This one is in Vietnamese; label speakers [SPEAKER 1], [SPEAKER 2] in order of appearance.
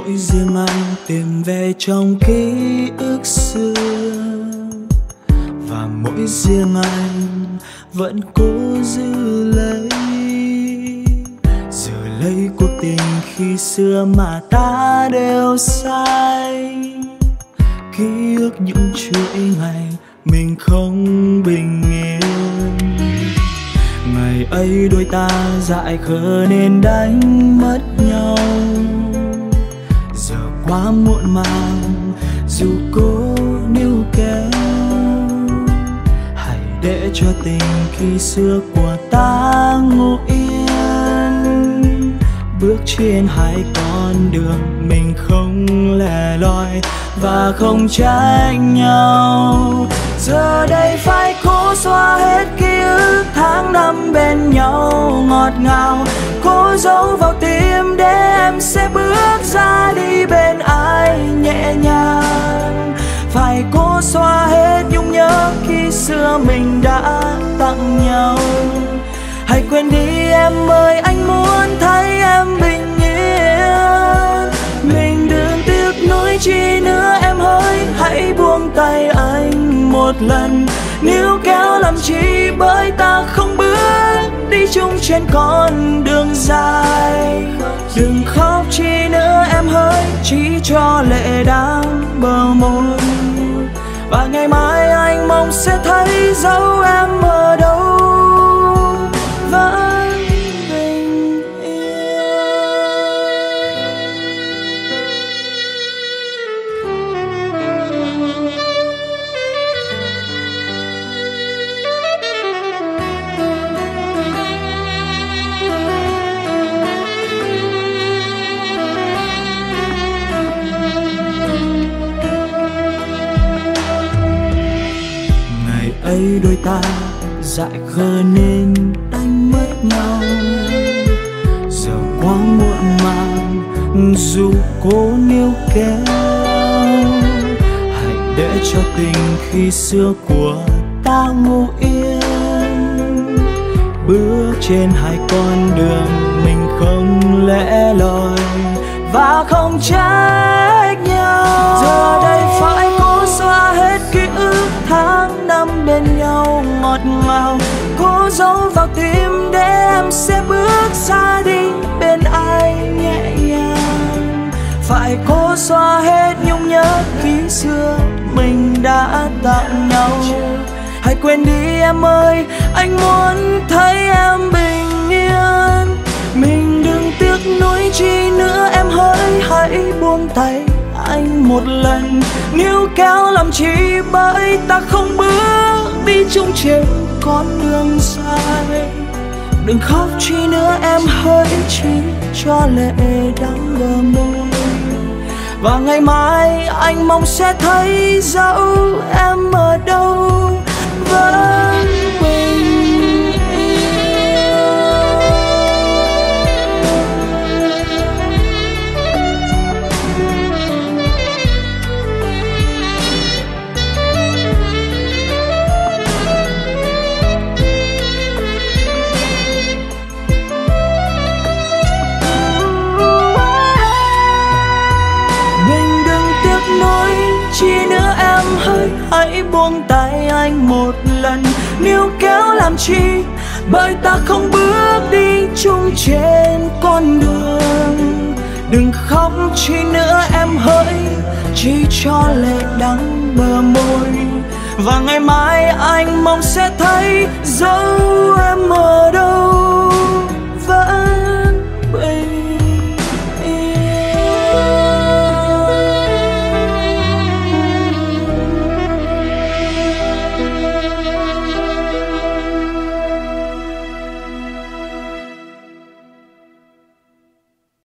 [SPEAKER 1] mỗi riêng anh tìm về trong ký ức xưa, và mỗi riêng anh vẫn cố giữ lấy cuộc tình khi xưa mà ta đều sai. Ký ức những chuỗi ngày mình không bình yên, ngày ấy đôi ta dại khờ nên đánh mất nhau. Giờ quá muộn màng dù cố níu kéo, hãy để cho tình khi xưa của ta ngủ yên. Bước trên hai con đường mình không lẻ loi và không trách nhau. Giờ đây phải cố xóa hết ký ức tháng năm bên nhau ngọt ngào, cố giấu vào tim để em sẽ bước ra đi bên ai nhẹ nhàng. Phải cố xóa hết nhung nhớ khi xưa mình đã tặng nhau. Hãy quên đi em ơi, anh muốn thấy em bình yên. Mình đừng tiếc nuối chi nữa em ơi, hãy buông tay anh một lần. Níu kéo làm chi bởi ta không bước đi chung trên con đường dài. Đừng khóc chi nữa em ơi, chỉ cho lệ đang bờ môi. Và ngày mai anh mong sẽ thấy dấu em ở đâu vẫn bình yên. Ngày ấy đôi ta dại khờ nên đánh mất nhau. Giờ quá muộn màng dù cố níu kéo, hãy để cho tình khi xưa của ta ngủ yên. Bước trên hai con đường mình không lẻ loi và không trách nhau. Giờ đây phải cố xóa hết ký ức tháng năm bên nhau ngọt ngào, cố giấu vào tim để em sẽ bước ra đi bên ai nhẹ nhàng. Phải cố xóa hết nhung nhớ khi xưa mình đã tặng nhau. Hãy quên đi em ơi, anh muốn thấy em bình yên. Mình đừng tiếc nuối chi nữa em ơi, hãy buông tay anh một lần. Níu kéo làm chi bởi ta không bước đi chung trên con đường dài. Đừng khóc chi nữa em hỡi, chỉ cho lệ đắng bờ môi. Và ngày mai anh mong sẽ thấy dấu em ở đâu vẫn bình yên. Chi nữa em hỡi, hãy buông tay anh một lần. Níu kéo làm chi bởi ta không bước đi chung trên con đường. Đừng khóc chi nữa em hỡi, chỉ cho lệ đắng bờ môi. Và ngày mai anh mong sẽ thấy dấu em ở đâu